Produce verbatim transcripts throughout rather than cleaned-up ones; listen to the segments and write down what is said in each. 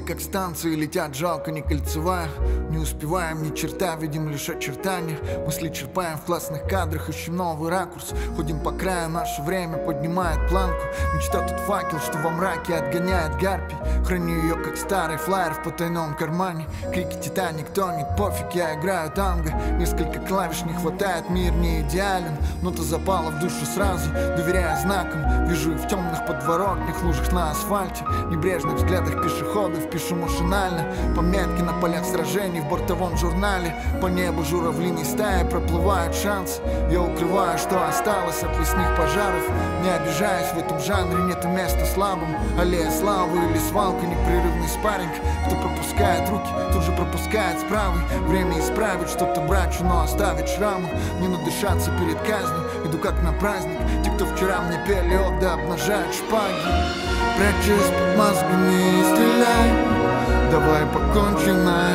как станции летят, жалко не кольцевая. Не успеваем ни черта, видим лишь очертания. Мысли черпаем в классных кадрах, ищем новый ракурс. Ходим по краю, наше время поднимает планку. Мечта тут факел, что во мраке отгоняет гарпий. Храню ее как старый флаер в потайном кармане. Крики Титаник тонет, пофиг, я играю танго. Несколько клавиш не хватает, мир не идеален. Нота запала в душу сразу, доверяя знакам. Вижу их в темных подворотнях, лужах на асфальте, небрежных взглядах пешеходов. Пишу машинально пометки на полях сражений в бортовом журнале. По небу журавлиной стаи проплывают шансы. Я укрываю, что осталось от лесных пожаров. Не обижаюсь, в этом жанре нету места слабым. Аллея славы или свалка, непрерывный спарринг. Кто пропускает руки, тут же пропускает с правой. Время исправить что-то брачу, но оставить шрамы. Не надышаться перед казнью, иду как на праздник. Те, кто вчера мне пели оды, обнажают шпаги. Прячась под масками, стреляй, давай покончим на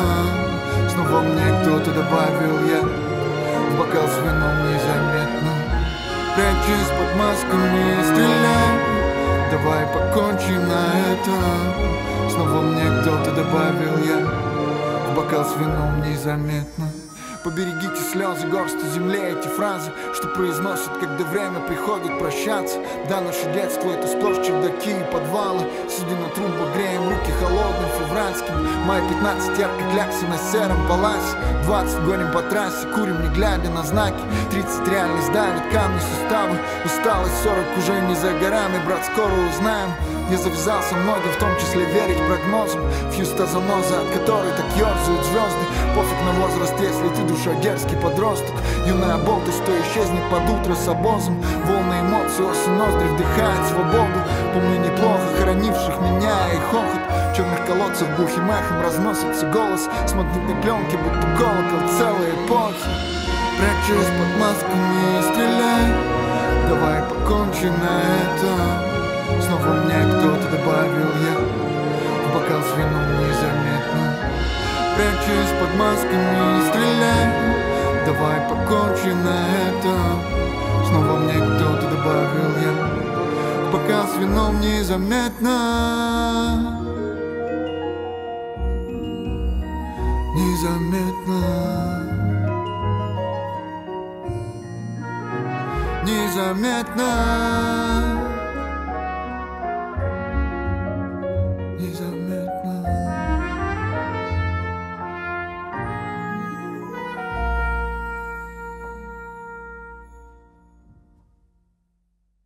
этом. Снова мне кто-то добавил я в бокал с вином незаметно. Прячась под масками, стреляй, давай покончим на этом. Снова мне кто-то добавил я в бокал с вином незаметно. Поберегите слезы, горстью земли эти фразы, что произносят, когда время приходит прощаться. Да, наше детство — это сплошь чердаки и подвалы. Сидя на трубах, греем руки холодным февральским. Май пятнадцать, яркой кляксы на сером паласе. Двадцать гоним по трассе, курим не глядя на знаки. Тридцать реальность давит камни суставы. Усталость сорок уже не за горами, брат, скоро узнаем. Я завязался многим, в том числе верить прогнозам. Фьюста заноза, от которой так ерзают звезды. Пофиг на возраст, если ты душа дерзкий подросток. Юная болтость, то исчезнет под утро с обозом. Волны эмоций, осень ноздри вдыхает свободу. Помню неплохо хоронивших меня и хохот. В черных колодцах глухим эхом разносится голос. С магнитной пленки, будто колокол целой эпохи. Прячась под масками, стреляй, давай покончим на этом. Снова мне кто-то добавил я в бокал с вином незаметно. Прячась под масками, стреляй, давай покончим на этом. Снова мне кто-то добавил я в бокал с вином незаметно. Незаметно. Незаметно.